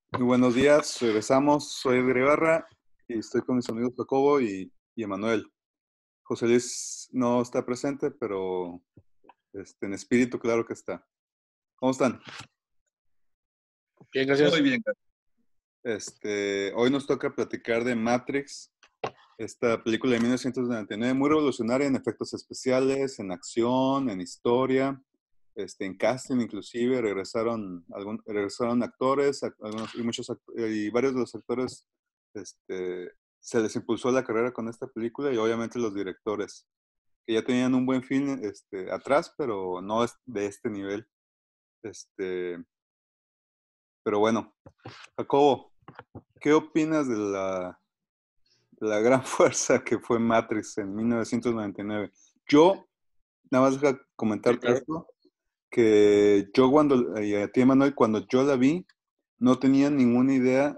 Muy buenos días, regresamos. Soy Edgar Ibarra y estoy con mis amigos Jacobo y Emanuel. José Luis no está presente, pero en espíritu, claro que está. ¿Cómo están? Bien, Muy gracias. bien, Hoy nos toca platicar de Matrix, esta película de 1999, muy revolucionaria en efectos especiales, en acción, en historia, en casting inclusive. Regresaron actores, y varios de los actores se les impulsó la carrera con esta película, y obviamente los directores, que ya tenían un buen film atrás, pero no es de este nivel. Este, pero bueno, Jacobo, ¿qué opinas de la gran fuerza que fue Matrix en 1999? Yo, nada más deja Sí, comentarte claro. esto, que yo y a ti, Manuel, cuando yo la vi, no tenía ninguna idea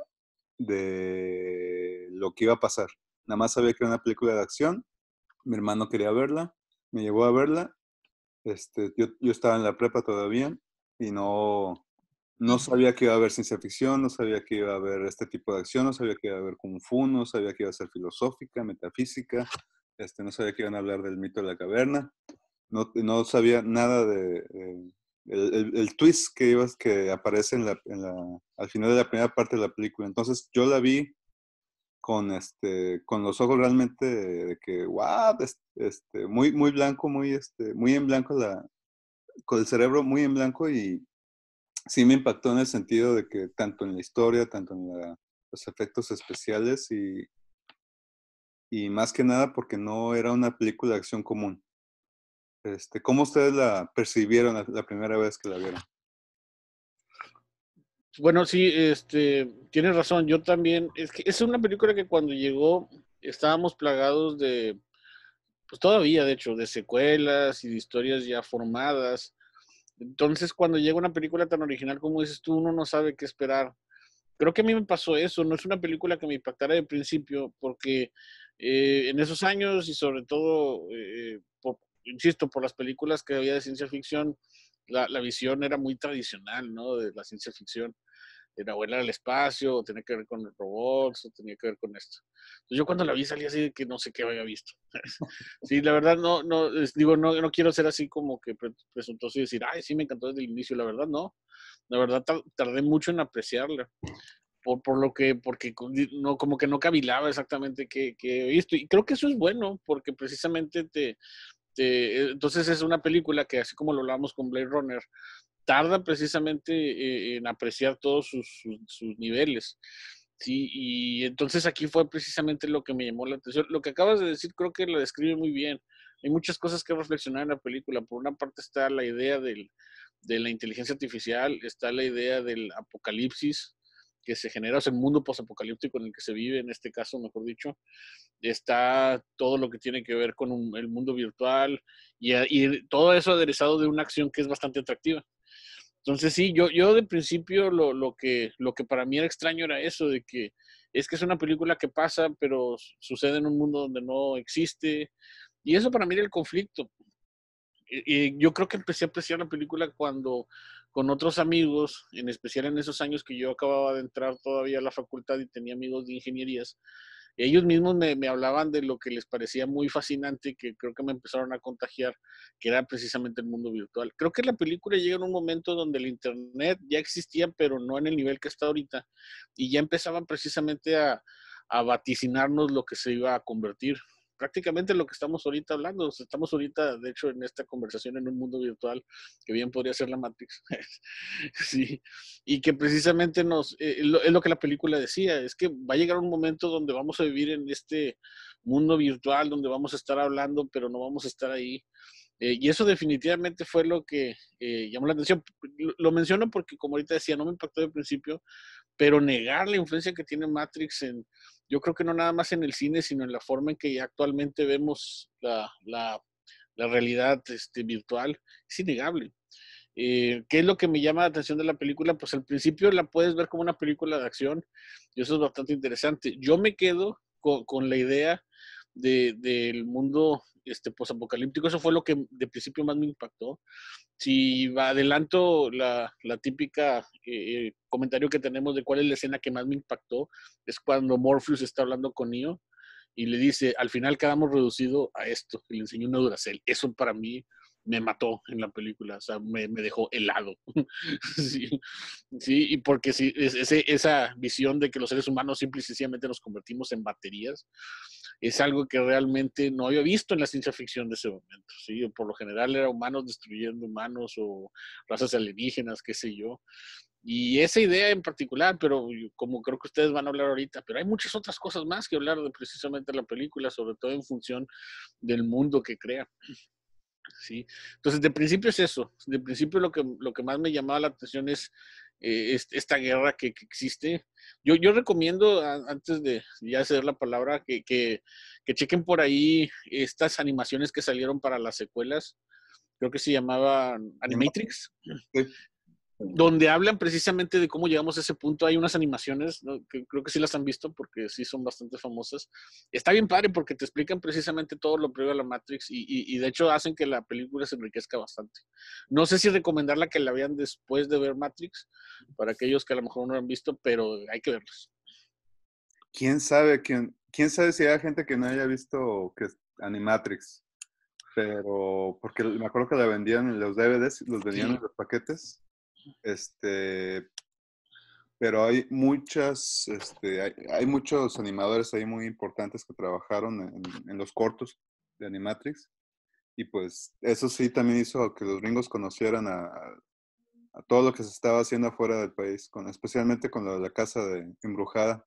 de lo que iba a pasar. Nada más sabía que era una película de acción. Mi hermano quería verla, me llevó a verla. Yo estaba en la prepa todavía y no sabía que iba a haber ciencia ficción, no sabía que iba a haber este tipo de acción, no sabía que iba a haber kung fu, no sabía que iba a ser filosófica, metafísica, no sabía que iban a hablar del mito de la caverna, no sabía nada el twist que aparece al final de la primera parte de la película. Entonces yo la vi con los ojos realmente de que, wow, muy, muy blanco, muy en blanco, con el cerebro muy en blanco, y sí me impactó en el sentido de que tanto en la historia, tanto en los efectos especiales, y más que nada porque no era una película de acción común. ¿Cómo ustedes la percibieron la primera vez que la vieron? Bueno, sí, tienes razón. Yo también, es que es una película que cuando llegó estábamos plagados de, pues todavía de hecho, de secuelas y de historias ya formadas. Entonces, cuando llega una película tan original como dices tú, uno no sabe qué esperar. Creo que a mí me pasó eso. No es una película que me impactara de principio, porque en esos años y sobre todo, insisto, por las películas que había de ciencia ficción, la visión era muy tradicional, ¿no? De la ciencia ficción. Era volar al espacio, o tenía que ver con robots, o tenía que ver con esto. Entonces yo cuando la vi salí así de que no sé qué había visto. Sí, la verdad digo, no quiero ser así como que presuntuoso y decir, ay, sí, me encantó desde el inicio. La verdad no. La verdad tardé mucho en apreciarla. Porque no, como que no cavilaba exactamente qué he visto. Y creo que eso es bueno, porque precisamente entonces es una película que, así como lo hablamos con Blade Runner, tarda precisamente en apreciar todos sus niveles. Sí, y entonces aquí fue precisamente lo que me llamó la atención. Lo que acabas de decir creo que lo describe muy bien. Hay muchas cosas que reflexionar en la película. Por una parte está la idea de la inteligencia artificial, está la idea del apocalipsis que se genera, o sea, el mundo posapocalíptico en el que se vive, en este caso, mejor dicho. Está todo lo que tiene que ver con el mundo virtual y todo eso aderezado de una acción que es bastante atractiva. Entonces sí, yo de principio lo que para mí era extraño era eso, de que es una película que pasa, pero sucede en un mundo donde no existe. Y eso para mí era el conflicto. Y yo creo que empecé a apreciar la película cuando con otros amigos, en especial en esos años que yo acababa de entrar todavía a la facultad y tenía amigos de ingenierías, ellos mismos me hablaban de lo que les parecía muy fascinante, que creo que me empezaron a contagiar, que era precisamente el mundo virtual. Creo que la película llega en un momento donde el Internet ya existía, pero no en el nivel que está ahorita, y ya empezaban precisamente a vaticinarnos lo que se iba a convertir. Prácticamente lo que estamos ahorita hablando, o sea, estamos ahorita, de hecho, en esta conversación en un mundo virtual, que bien podría ser la Matrix. Sí, y que precisamente es lo que la película decía, es que va a llegar un momento donde vamos a vivir en este mundo virtual, donde vamos a estar hablando, pero no vamos a estar ahí. Y eso definitivamente fue lo que llamó la atención. Lo menciono porque, como ahorita decía, no me impactó de principio, pero negar la influencia que tiene Matrix yo creo que no nada más en el cine, sino en la forma en que actualmente vemos la realidad virtual, es innegable. ¿Qué es lo que me llama la atención de la película? Pues al principio la puedes ver como una película de acción y eso es bastante interesante. Yo me quedo con la idea del mundo posapocalíptico. Eso fue lo que de principio más me impactó. Si adelanto la típica comentario que tenemos de cuál es la escena que más me impactó, es cuando Morpheus está hablando con Neo y le dice, al final quedamos reducido a esto, y le enseñó una Duracell. Eso para mí me mató en la película, o sea, me dejó helado. Sí, sí, y porque sí, esa visión de que los seres humanos simple y sencillamente nos convertimos en baterías, es algo que realmente no había visto en la ciencia ficción de ese momento, ¿sí? Por lo general era humanos destruyendo humanos o razas alienígenas, qué sé yo. Y esa idea en particular, pero como creo que ustedes van a hablar ahorita, pero hay muchas otras cosas más que hablar de precisamente la película, sobre todo en función del mundo que crea. ¿Sí? Entonces, de principio es eso. De principio lo que más me llamaba la atención es esta guerra que existe. Yo recomiendo, antes de ya ceder la palabra, que chequen por ahí estas animaciones que salieron para las secuelas. Creo que se llamaban Animatrix. Sí. Donde hablan precisamente de cómo llegamos a ese punto. Hay unas animaciones, ¿no? Que creo que sí las han visto porque sí son bastante famosas. Está bien padre porque te explican precisamente todo lo previo a la Matrix y de hecho hacen que la película se enriquezca bastante. No sé si recomendarla que la vean después de ver Matrix, para aquellos que a lo mejor no la han visto, pero hay que verlas. Quién sabe si hay gente que no haya visto que es Animatrix? Pero, porque me acuerdo que la vendían en los DVDs, los vendían Sí. en los paquetes. Pero hay hay muchos animadores ahí muy importantes que trabajaron en los cortos de Animatrix. Y pues eso sí también hizo que los gringos conocieran a todo lo que se estaba haciendo afuera del país, especialmente con lo de la casa embrujada.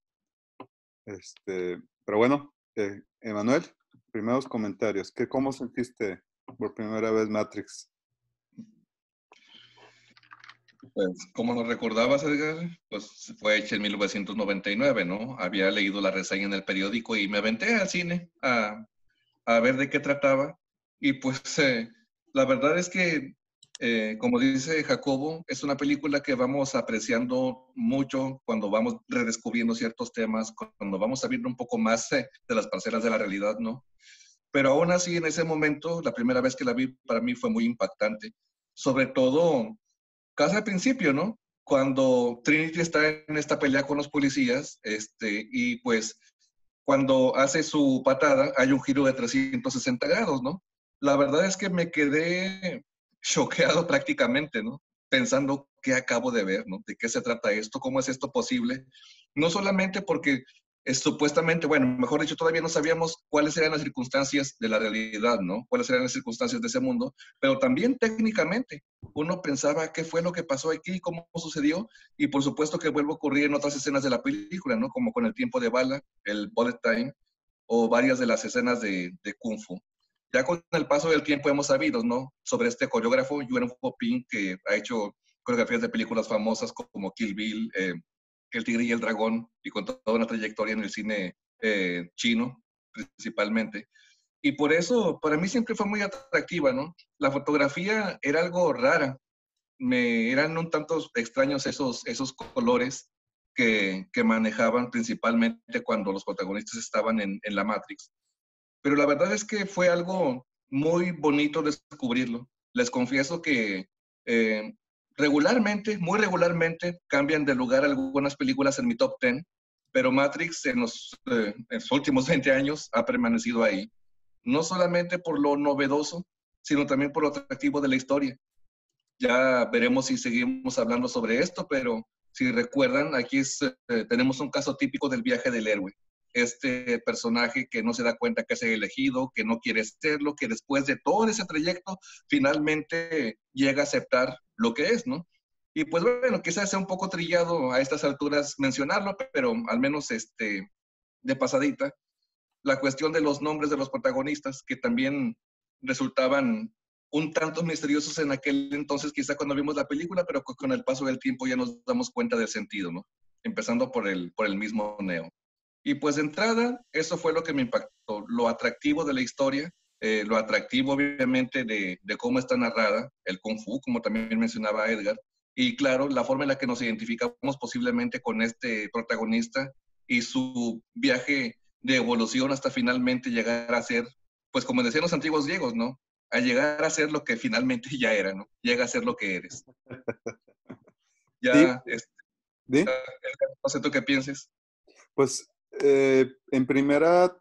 Pero bueno, Emanuel, primeros comentarios. ¿Cómo sentiste por primera vez Matrix? Pues, como nos recordabas, Edgar, pues fue hecha en 1999, ¿no? Había leído la reseña en el periódico y me aventé al cine a ver de qué trataba. Y pues la verdad es que, como dice Jacobo, es una película que vamos apreciando mucho cuando vamos redescubriendo ciertos temas, cuando vamos sabiendo un poco más de las parcelas de la realidad, ¿no? Pero aún así, en ese momento, la primera vez que la vi, para mí fue muy impactante. Sobre todo casi al principio, ¿no? Cuando Trinity está en esta pelea con los policías, y pues cuando hace su patada hay un giro de 360 grados, ¿no? La verdad es que me quedé choqueado prácticamente, ¿no? Pensando qué acabo de ver, ¿no? ¿De qué se trata esto? ¿Cómo es esto posible? No solamente porque supuestamente, bueno, mejor dicho, todavía no sabíamos cuáles eran las circunstancias de la realidad, ¿no? Cuáles eran las circunstancias de ese mundo, pero también técnicamente uno pensaba qué fue lo que pasó aquí, cómo sucedió, y por supuesto que vuelve a ocurrir en otras escenas de la película, ¿no? Como con el tiempo de bala, el bullet time, o varias de las escenas de Kung Fu. Ya con el paso del tiempo hemos sabido, ¿no? Sobre este coreógrafo, Yuen Ho Ping, que ha hecho coreografías de películas famosas como Kill Bill, El Tigre y el Dragón, y con toda una trayectoria en el cine chino, principalmente. Y por eso, para mí siempre fue muy atractiva, ¿no? La fotografía era algo rara. Eran un tanto extraños esos colores que manejaban principalmente cuando los protagonistas estaban en la Matrix. Pero la verdad es que fue algo muy bonito descubrirlo. Les confieso que eh, regularmente, muy regularmente, cambian de lugar algunas películas en mi top 10, pero Matrix en los últimos 20 años ha permanecido ahí. No solamente por lo novedoso, sino también por lo atractivo de la historia. Ya veremos si seguimos hablando sobre esto, pero si recuerdan, aquí tenemos un caso típico del viaje del héroe. Este personaje que no se da cuenta que es el elegido, que no quiere serlo, que después de todo ese trayecto finalmente llega a aceptar lo que es, ¿no? Y pues bueno, quizás sea un poco trillado a estas alturas mencionarlo, pero al menos de pasadita, la cuestión de los nombres de los protagonistas, que también resultaban un tanto misteriosos en aquel entonces, quizá cuando vimos la película, pero con el paso del tiempo ya nos damos cuenta del sentido, ¿no? Empezando por el mismo Neo. Y pues de entrada, eso fue lo que me impactó, lo atractivo de la historia, lo atractivo obviamente de cómo está narrada, el Kung Fu, como también mencionaba Edgar, y claro, la forma en la que nos identificamos posiblemente con este protagonista y su viaje de evolución hasta finalmente llegar a ser, pues como decían los antiguos griegos, ¿no? A llegar a ser lo que finalmente ya era, ¿no? Llega a ser lo que eres. Sí, Ya, ¿sí? no sé tú qué pienses. Pues en primera,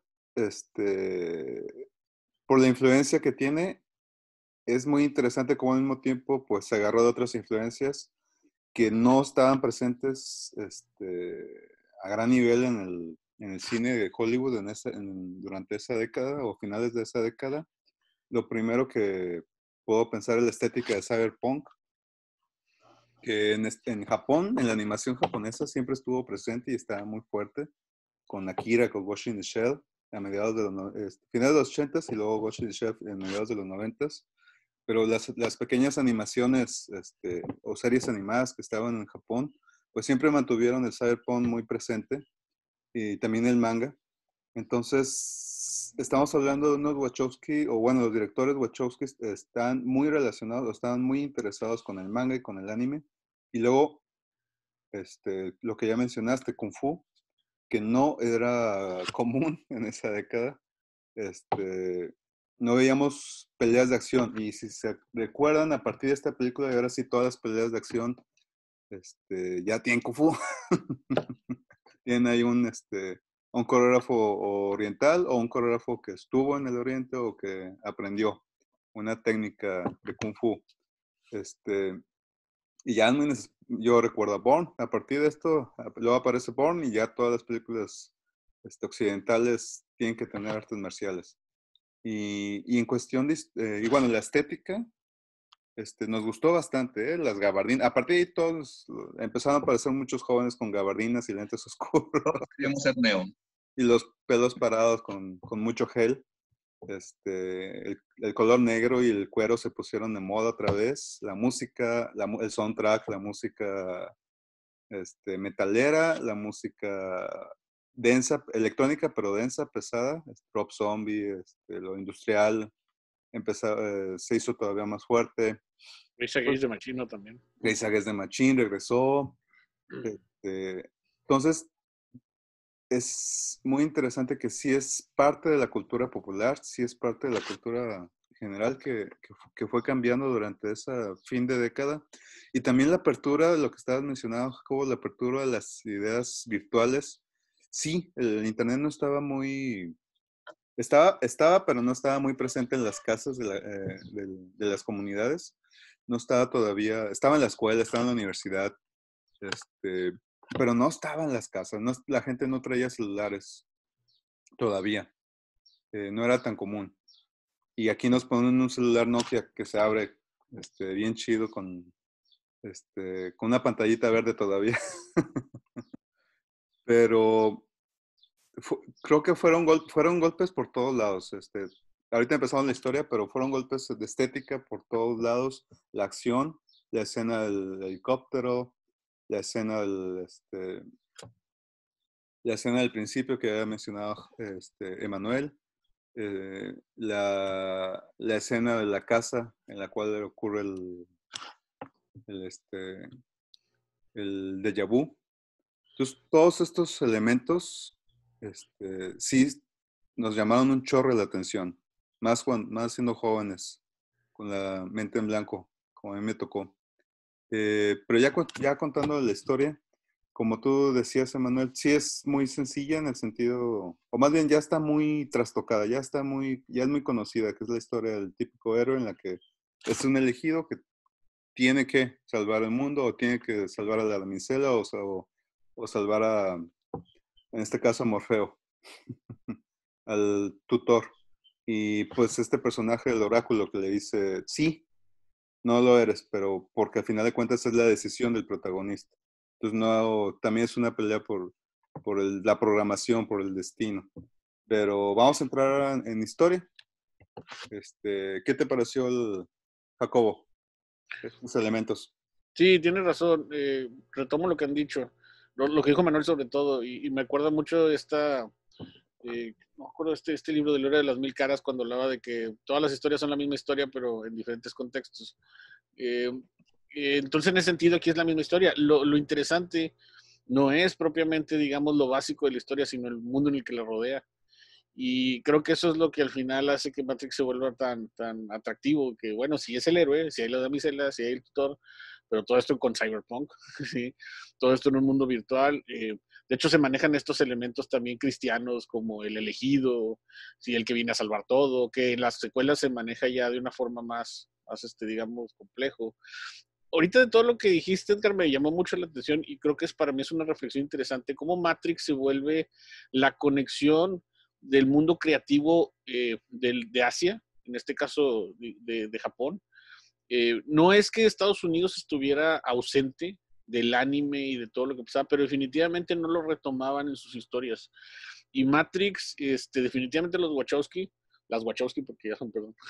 por la influencia que tiene, es muy interesante cómo al mismo tiempo pues se agarró de otras influencias que no estaban presentes a gran nivel en el cine de Hollywood durante esa década o finales de esa década. Lo primero que puedo pensar es la estética de cyberpunk, que en Japón, en la animación japonesa, siempre estuvo presente y estaba muy fuerte, con Akira, con Ghost in the Shell, a mediados de finales de los 80s y luego Ghost in the Shell a mediados de los 90s. Pero las pequeñas animaciones o series animadas que estaban en Japón, pues siempre mantuvieron el cyberpunk muy presente y también el manga. Entonces, estamos hablando de unos Wachowski, o bueno, los directores Wachowski están muy relacionados, están muy interesados con el manga y con el anime. Y luego, lo que ya mencionaste, Kung Fu, que no era común en esa década. No veíamos peleas de acción. Y si se recuerdan, a partir de esta película, y ahora sí todas las peleas de acción ya tienen Kung Fu. Tienen ahí un coreógrafo oriental o un coreógrafo que estuvo en el oriente o que aprendió una técnica de Kung Fu. Y ya yo recuerdo a Bourne. A partir de esto, luego aparece Bourne y ya todas las películas occidentales tienen que tener artes marciales. Y en cuestión de, y bueno, la estética, nos gustó bastante, ¿eh? Las gabardinas. A partir de ahí todos empezaron a aparecer muchos jóvenes con gabardinas y lentes oscuros. Todos queríamos ser neón. Y los pelos parados con mucho gel. El color negro y el cuero se pusieron de moda otra vez. La música, el soundtrack, la música metalera, la música densa, electrónica, pero densa, pesada, Rob Zombie, lo industrial, se hizo todavía más fuerte. Rage Against the Machine también. Rage Against the Machine regresó. Entonces, es muy interesante que sí es parte de la cultura popular, sí es parte de la cultura general que fue cambiando durante ese fin de década. Y también la apertura de lo que estabas mencionando, Jacobo, la apertura de las ideas virtuales. Sí, el Internet no estaba muy... Estaba, pero no estaba muy presente en las casas de las comunidades. No estaba todavía, estaba en la escuela, estaba en la universidad, pero no estaba en las casas. La gente no traía celulares todavía. No era tan común. Y aquí nos ponen un celular Nokia que se abre bien chido con una pantallita verde todavía. Pero creo que fueron golpes por todos lados. Ahorita empezamos la historia, pero fueron golpes de estética por todos lados. La acción, la escena del helicóptero, la escena del principio que había mencionado Emanuel, la escena de la casa en la cual ocurre el, este, el déjà vu. Entonces, todos estos elementos sí nos llamaron un chorro la atención, más siendo jóvenes, con la mente en blanco, como a mí me tocó. Pero ya contando la historia, como tú decías, Emanuel, sí es muy sencilla en el sentido, o más bien ya está muy trastocada, ya es muy conocida, que es la historia del típico héroe en la que es un elegido que tiene que salvar el mundo, o tiene que salvar a la damisela, o salvar en este caso, a Morfeo, al tutor. Y pues este personaje del oráculo que le dice, sí, no lo eres, pero porque al final de cuentas es la decisión del protagonista. Entonces, no, también es una pelea por la programación, por el destino. Pero vamos a entrar en historia. ¿Qué te pareció Jacobo? Estos elementos. Sí, tienes razón. Retomo lo que han dicho, lo que dijo Manuel sobre todo, y me acuerda mucho de no me acuerdo este libro de la Hora de las Mil Caras, cuando hablaba de que todas las historias son la misma historia, pero en diferentes contextos. Entonces, en ese sentido, aquí es la misma historia. Lo interesante no es propiamente, digamos, lo básico de la historia, sino el mundo en el que la rodea. Y creo que eso es lo que al final hace que Matrix se vuelva tan atractivo, que bueno, si es el héroe, si hay la damisela, si hay el tutor, pero todo esto con Cyberpunk, ¿sí? Todo esto en un mundo virtual. De hecho, se manejan estos elementos también cristianos como el elegido, ¿sí? El que viene a salvar todo, que en las secuelas se maneja ya de una forma más digamos, complejo. Ahorita de todo lo que dijiste, Edgar, me llamó mucho la atención y creo que para mí es una reflexión interesante, cómo Matrix se vuelve la conexión del mundo creativo de Asia, en este caso de Japón. No es que Estados Unidos estuviera ausente del anime y de todo lo que pasaba, pero definitivamente no lo retomaban en sus historias. Y Matrix, definitivamente las Wachowski porque ya son, perdón,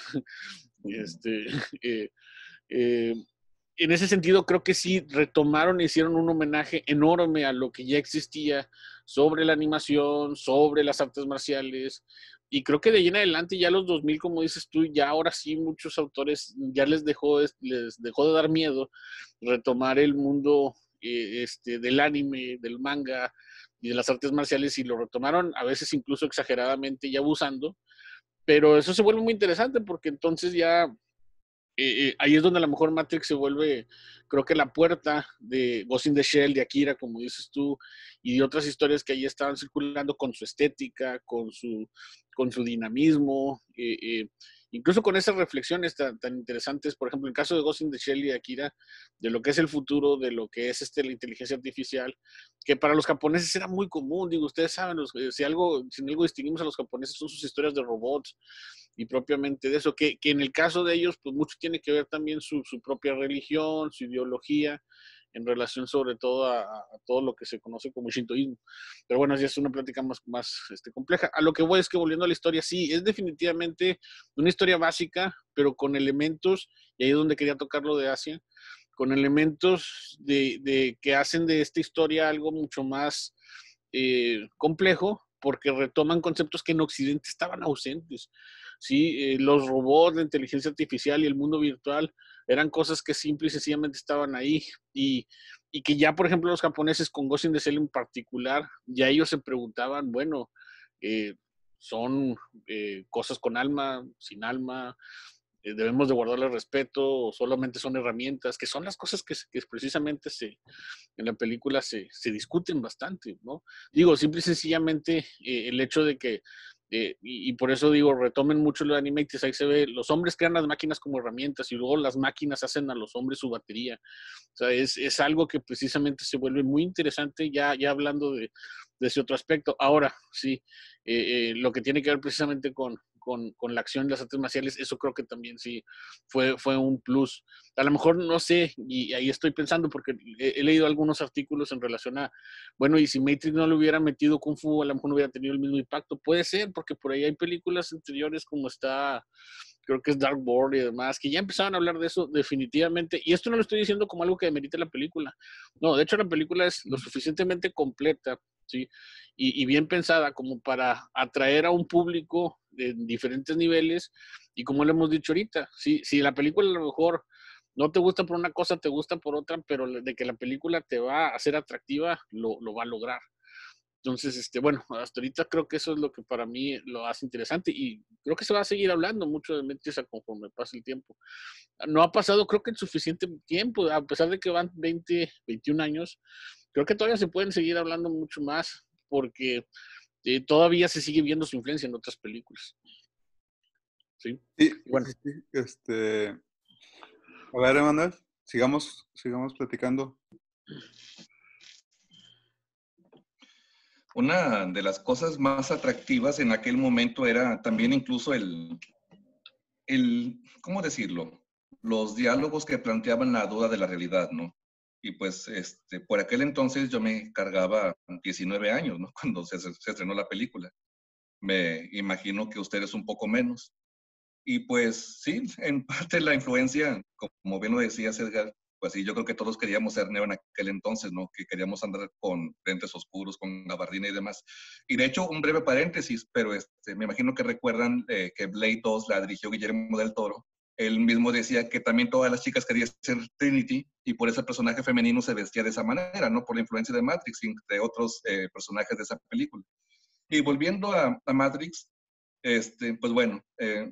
eh, eh, en ese sentido creo que sí retomaron e hicieron un homenaje enorme a lo que ya existía sobre la animación, sobre las artes marciales, y creo que de ahí en adelante ya los 2000, como dices tú, ya ahora sí muchos autores ya les dejó de dar miedo retomar el mundo del anime, del manga y de las artes marciales, y lo retomaron a veces incluso exageradamente y abusando, pero eso se vuelve muy interesante porque entonces ya ahí es donde a lo mejor Matrix se vuelve, creo que la puerta de Ghost in the Shell, de Akira, como dices tú, y de otras historias que ahí estaban circulando con su estética, con su dinamismo, incluso con esas reflexiones tan interesantes, por ejemplo, en el caso de Ghost in the Shell y de Akira, de lo que es el futuro, de lo que es la inteligencia artificial, que para los japoneses era muy común, digo, ustedes saben, si en algo distinguimos a los japoneses son sus historias de robots, y propiamente de eso, que en el caso de ellos, pues mucho tiene que ver también su propia religión, su ideología, en relación sobre todo a todo lo que se conoce como shintoísmo. Pero bueno, ya es una plática más compleja. A lo que voy es que volviendo a la historia, sí, es definitivamente una historia básica, pero con elementos, y ahí es donde quería tocar lo de Asia, con elementos que hacen de esta historia algo mucho más complejo, porque retoman conceptos que en Occidente estaban ausentes. ¿Sí? Los robots, la inteligencia artificial y el mundo virtual eran cosas que simple y sencillamente estaban ahí. Y que ya, por ejemplo, los japoneses con Ghost in the Shell en particular, ya ellos se preguntaban, bueno, son cosas con alma, sin alma, debemos de guardarle respeto, o solamente son herramientas, que son las cosas que precisamente en la película se discuten bastante, ¿no? Digo, simple y sencillamente el hecho de que, y por eso digo, retomen mucho lo de Animatrix, ahí se ve, los hombres crean las máquinas como herramientas y luego las máquinas hacen a los hombres su batería. O sea, es algo que precisamente se vuelve muy interesante ya hablando de ese otro aspecto. Ahora, sí, lo que tiene que ver precisamente con la acción de las artes marciales, eso creo que también sí fue un plus. A lo mejor no sé, y ahí estoy pensando porque he leído algunos artículos en relación a, bueno, y si Matrix no le hubiera metido Kung Fu, a lo mejor no hubiera tenido el mismo impacto. Puede ser, porque por ahí hay películas anteriores como está, creo que es Dark World y demás, que ya empezaban a hablar de eso definitivamente, y esto no lo estoy diciendo como algo que demerite la película. No, de hecho la película es lo suficientemente completa, ¿sí? Y bien pensada como para atraer a un público de diferentes niveles, y como lo hemos dicho ahorita, si la película a lo mejor no te gusta por una cosa, te gusta por otra, pero de que la película te va a hacer atractiva, lo va a lograr. Entonces, bueno, hasta ahorita creo que eso es lo que para mí lo hace interesante, y creo que se va a seguir hablando mucho de Matrix conforme pase el tiempo. No ha pasado, creo que en suficiente tiempo, a pesar de que van 20, 21 años, creo que todavía se pueden seguir hablando mucho más, porque todavía se sigue viendo su influencia en otras películas. Sí. Sí, Bueno. sí. A ver, Emanuel, sigamos platicando. Una de las cosas más atractivas en aquel momento era también incluso ¿cómo decirlo? Los diálogos que planteaban la duda de la realidad, ¿no? Y pues, por aquel entonces yo me cargaba 19 años, ¿no? Cuando se estrenó la película. Me imagino que ustedes un poco menos. Y pues sí, en parte la influencia, como bien lo decías, Edgar, pues sí, yo creo que todos queríamos ser Neo en aquel entonces, ¿no? Que queríamos andar con lentes oscuros, con gabardina y demás. Y de hecho, un breve paréntesis, pero me imagino que recuerdan que Blade 2 la dirigió Guillermo del Toro. Él mismo decía que también todas las chicas querían ser Trinity y por eso el personaje femenino se vestía de esa manera, ¿no? Por la influencia de Matrix, entre otros personajes de esa película. Y volviendo a Matrix, pues bueno,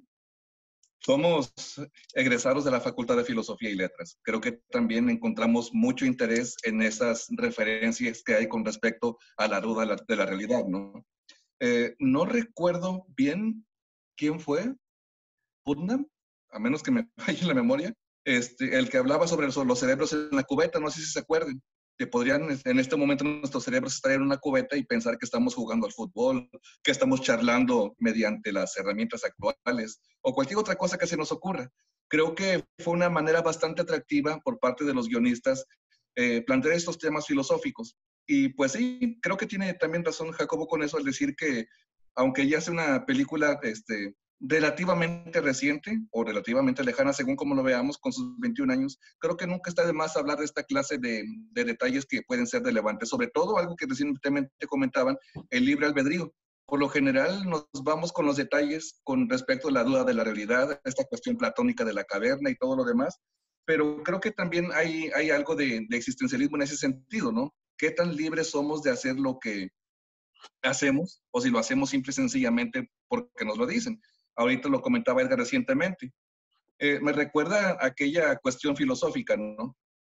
somos egresados de la Facultad de Filosofía y Letras. Creo que también encontramos mucho interés en esas referencias que hay con respecto a la duda de la realidad, ¿no? No recuerdo bien quién fue, Putnam, a menos que me falle la memoria, el que hablaba sobre los cerebros en la cubeta, no sé si se acuerdan, que podrían en este momento nuestros cerebros estar en una cubeta y pensar que estamos jugando al fútbol, que estamos charlando mediante las herramientas actuales o cualquier otra cosa que se nos ocurra. Creo que fue una manera bastante atractiva por parte de los guionistas plantear estos temas filosóficos. Y pues sí, creo que tiene también razón Jacobo con eso al decir que aunque ya sea una película relativamente reciente o relativamente lejana, según como lo veamos, con sus 21 años, creo que nunca está de más hablar de esta clase de detalles que pueden ser relevantes. Sobre todo, algo que recientemente comentaban, el libre albedrío. Por lo general, nos vamos con los detalles con respecto a la duda de la realidad, esta cuestión platónica de la caverna y todo lo demás, pero creo que también hay algo de existencialismo en ese sentido, ¿no? ¿Qué tan libres somos de hacer lo que hacemos o si lo hacemos simple y sencillamente porque nos lo dicen? Ahorita lo comentaba Edgar recientemente. Me recuerda aquella cuestión filosófica, ¿no?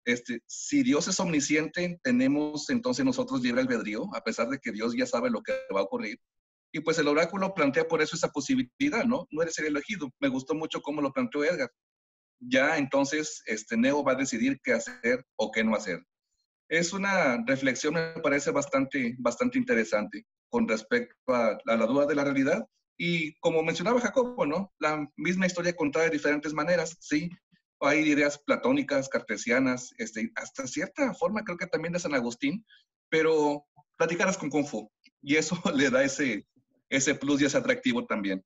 Si Dios es omnisciente, tenemos entonces nosotros libre albedrío, a pesar de que Dios ya sabe lo que va a ocurrir. Y pues el oráculo plantea por eso esa posibilidad, ¿no? No eres el elegido. Me gustó mucho cómo lo planteó Edgar. Ya entonces Neo va a decidir qué hacer o qué no hacer. Es una reflexión, me parece bastante interesante con respecto a la duda de la realidad. Y como mencionaba Jacobo, ¿no? La misma historia contada de diferentes maneras, sí. Hay ideas platónicas, cartesianas, hasta cierta forma creo que también de San Agustín, pero platicadas con Kung Fu. Y eso le da ese plus y ese atractivo también.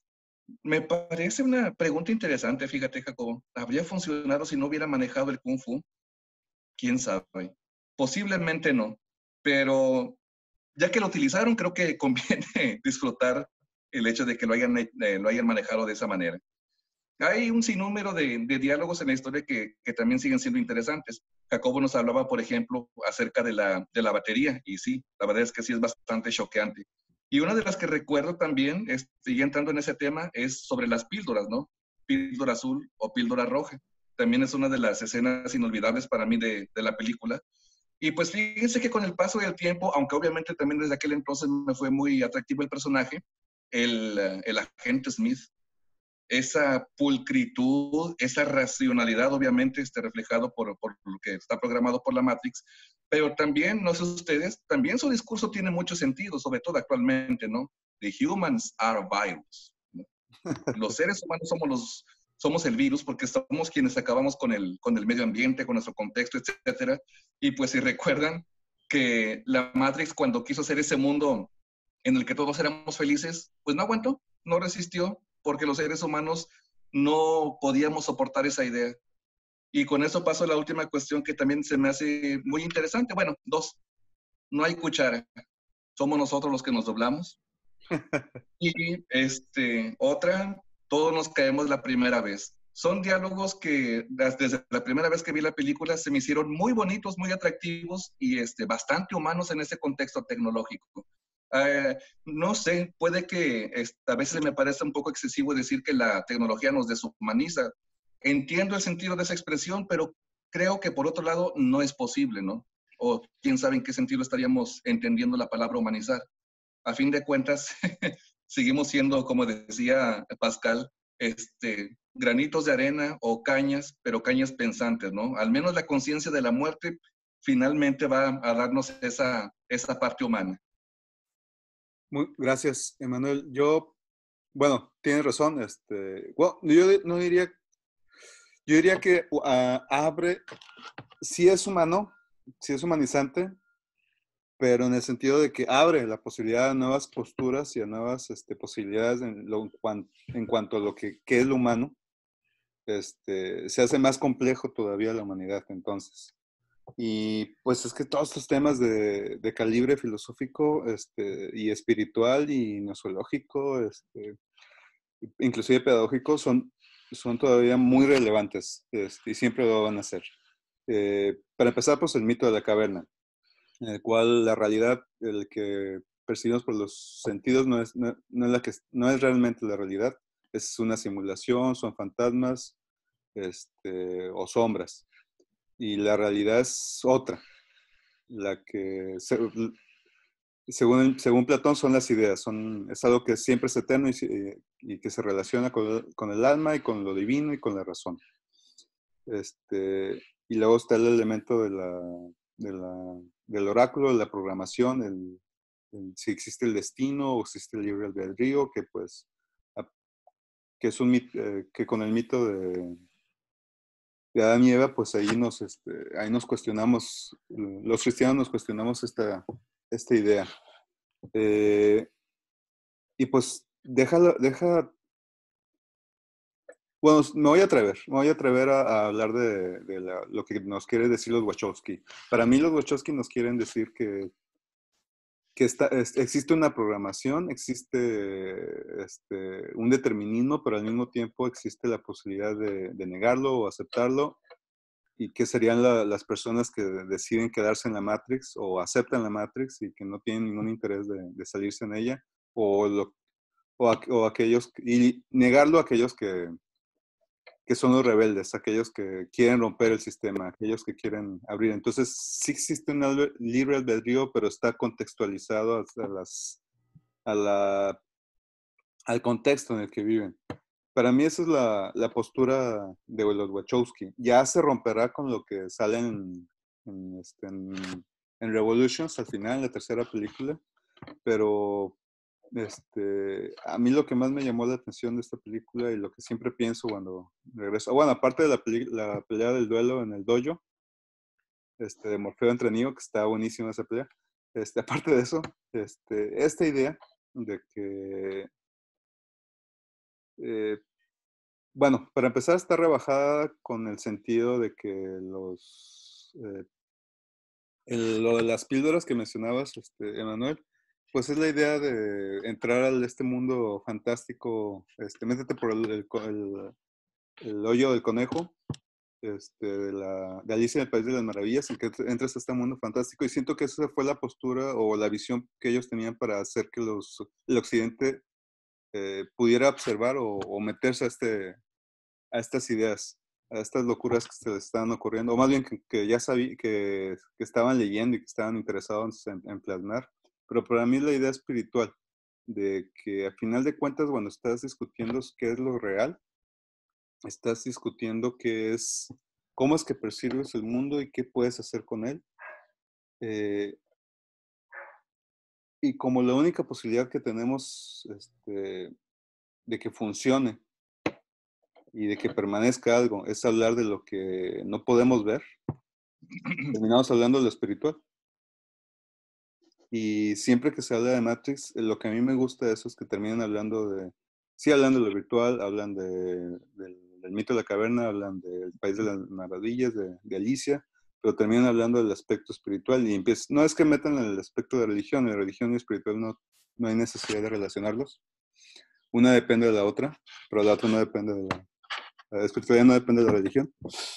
Me parece una pregunta interesante, fíjate, Jacobo. ¿Habría funcionado si no hubiera manejado el Kung Fu? ¿Quién sabe? Posiblemente no, pero ya que lo utilizaron, creo que conviene disfrutar el hecho de que lo hayan manejado de esa manera. Hay un sinnúmero de diálogos en la historia que también siguen siendo interesantes. Jacobo nos hablaba, por ejemplo, acerca de la batería, y sí, la verdad es que sí es bastante choqueante. Y una de las que recuerdo también, ya entrando en ese tema, es sobre las píldoras, ¿no? Píldora azul o píldora roja. También es una de las escenas inolvidables para mí de la película. Y pues fíjense que con el paso del tiempo, aunque obviamente también desde aquel entonces me fue muy atractivo el personaje, el agente Smith, esa pulcritud, esa racionalidad, obviamente, reflejado por lo que está programado por la Matrix, pero también, no sé ustedes, también su discurso tiene mucho sentido, sobre todo actualmente, ¿no? The humans are virus, ¿no? Los seres humanos somos el virus porque somos quienes acabamos con el medio ambiente, con nuestro contexto, etcétera. Y pues si recuerdan que la Matrix, cuando quiso hacer ese mundo en el que todos éramos felices, pues no aguantó, no resistió, porque los seres humanos no podíamos soportar esa idea. Y con eso paso a la última cuestión que también se me hace muy interesante. Bueno, dos, no hay cuchara. Somos nosotros los que nos doblamos. Y otra, todos nos caemos la primera vez. Son diálogos que desde la primera vez que vi la película se me hicieron muy bonitos, muy atractivos y bastante humanos en ese contexto tecnológico. No sé, puede que a veces me parece un poco excesivo decir que la tecnología nos deshumaniza. Entiendo el sentido de esa expresión, pero creo que por otro lado no es posible, ¿no? O quién sabe en qué sentido estaríamos entendiendo la palabra humanizar. A fin de cuentas, seguimos siendo, como decía Pascal, granitos de arena o cañas, pero cañas pensantes, ¿no? Al menos la conciencia de la muerte finalmente va a darnos esa parte humana. Gracias, Emanuel. Bueno, tienes razón. Bueno, yo diría que abre, sí es humano, sí es humanizante, pero en el sentido de que abre la posibilidad de nuevas posturas y a nuevas posibilidades en cuanto a lo que es lo humano. Se hace más complejo todavía la humanidad entonces. Y pues es que todos estos temas de calibre filosófico y espiritual y nosológico, inclusive pedagógico, son todavía muy relevantes y siempre lo van a ser. Para empezar, pues el mito de la caverna, en el cual la realidad, el que percibimos por los sentidos no es realmente la realidad. Es una simulación, son fantasmas o sombras. Y la realidad es otra. La que, según Platón, son las ideas. Es algo que siempre es eterno y que se relaciona con el alma y con lo divino y con la razón. Y luego está el elemento del oráculo, de la programación, si existe el destino o existe el libre albedrío, que pues que es que con el mito de Adán y Eva, pues ahí nos cuestionamos, los cristianos nos cuestionamos esta idea. Y pues bueno, me voy a atrever a hablar de lo que nos quiere decir los Wachowski. Para mí los Wachowski nos quieren decir que existe una programación, existe un determinismo, pero al mismo tiempo existe la posibilidad de negarlo o aceptarlo, y que serían las personas que deciden quedarse en la Matrix o aceptan la Matrix y que no tienen ningún interés de salirse en ella, o aquellos, y negarlo a aquellos que son los rebeldes, aquellos que quieren romper el sistema, aquellos que quieren abrir. Entonces, sí existe un libre albedrío, pero está contextualizado al contexto en el que viven. Para mí esa es la postura de los Wachowski. Ya se romperá con lo que sale en Revolutions al final, en la tercera película, pero a mí lo que más me llamó la atención de esta película y lo que siempre pienso cuando regreso, bueno, aparte de la pelea del duelo en el dojo, de Morfeo entre Neo, que está buenísima esa pelea, aparte de eso, esta idea de que, bueno, para empezar está rebajada con el sentido de que lo de las píldoras que mencionabas, Emanuel, pues es la idea de entrar a este mundo fantástico, métete por el hoyo del conejo, de Alicia en el País de las Maravillas, en que entras a este mundo fantástico, y siento que esa fue la postura o la visión que ellos tenían para hacer que el occidente pudiera observar o meterse a estas ideas, a estas locuras que se les estaban ocurriendo, o más bien que ya sabía, que estaban leyendo y que estaban interesados en plasmar. Pero para mí la idea espiritual, de que a final de cuentas, cuando estás discutiendo qué es lo real, estás discutiendo cómo es que percibes el mundo y qué puedes hacer con él. Y como la única posibilidad que tenemos de que funcione y de que permanezca algo es hablar de lo que no podemos ver, terminamos hablando de lo espiritual. Y siempre que se habla de Matrix, lo que a mí me gusta de eso es que terminan hablando hablando de lo virtual, hablan del mito de la caverna, hablan del País de las Maravillas, de Alicia, pero terminan hablando del aspecto espiritual y no es que metan el aspecto de religión, la religión y espiritual no hay necesidad de relacionarlos. Una depende de la otra, pero la otra no depende la espiritualidad no depende de la religión.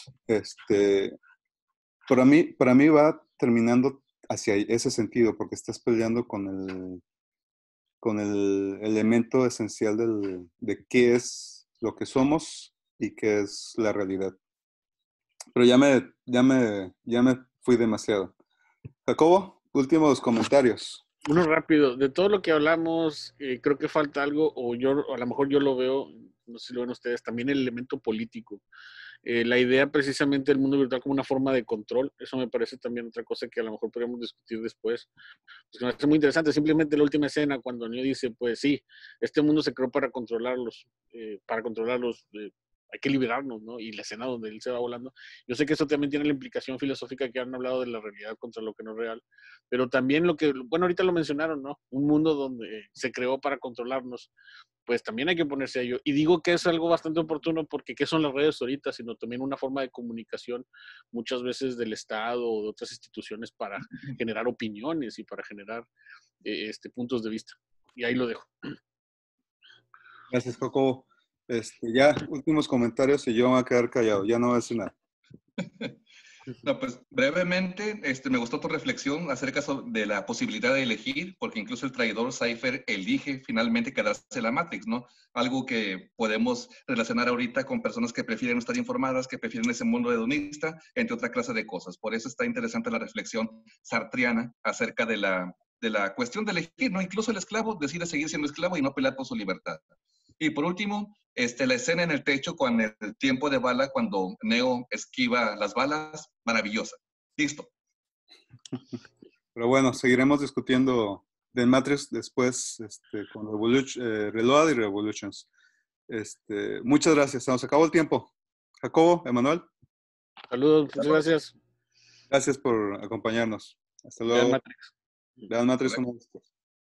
Para mí va terminando hacia ese sentido, porque estás peleando con el elemento esencial de qué es lo que somos y qué es la realidad. Pero ya me fui demasiado. Jacobo, últimos comentarios. Uno rápido, de todo lo que hablamos, creo que falta algo, o a lo mejor yo lo veo, no sé si lo ven ustedes, también el elemento político. La idea precisamente del mundo virtual como una forma de control, eso me parece también otra cosa que a lo mejor podríamos discutir después. Pues me parece muy interesante, simplemente la última escena cuando Neo dice, pues sí, este mundo se creó para controlarlos, hay que liberarnos, ¿no? Y la escena donde él se va volando. Yo sé que eso también tiene la implicación filosófica que han hablado de la realidad contra lo que no es real, pero también bueno, ahorita lo mencionaron, ¿no? Un mundo donde se creó para controlarnos, pues también hay que ponerse a ello. Y digo que es algo bastante oportuno porque ¿qué son las redes ahorita? Sino también una forma de comunicación muchas veces del Estado o de otras instituciones para generar opiniones y para generar puntos de vista. Y ahí lo dejo. Gracias, Jacobo. Ya, últimos comentarios y yo me voy a quedar callado, ya no voy a decir nada. No, pues brevemente, me gustó tu reflexión acerca de la posibilidad de elegir, porque incluso el traidor Cypher elige finalmente quedarse en la Matrix, ¿no? Algo que podemos relacionar ahorita con personas que prefieren estar informadas, que prefieren ese mundo hedonista, entre otra clase de cosas. Por eso está interesante la reflexión sartriana acerca de la cuestión de elegir, ¿no? Incluso el esclavo decide seguir siendo esclavo y no pelear por su libertad. Y por último, la escena en el techo con el tiempo de bala, cuando Neo esquiva las balas, maravillosa. Listo. Pero bueno, seguiremos discutiendo de Matrix después con Reload y Revolutions. Muchas gracias. Se nos acabó el tiempo. Jacobo, Emanuel. Saludos, muchas gracias. Gracias por acompañarnos. Hasta Vean luego. Matrix. Vean Matrix.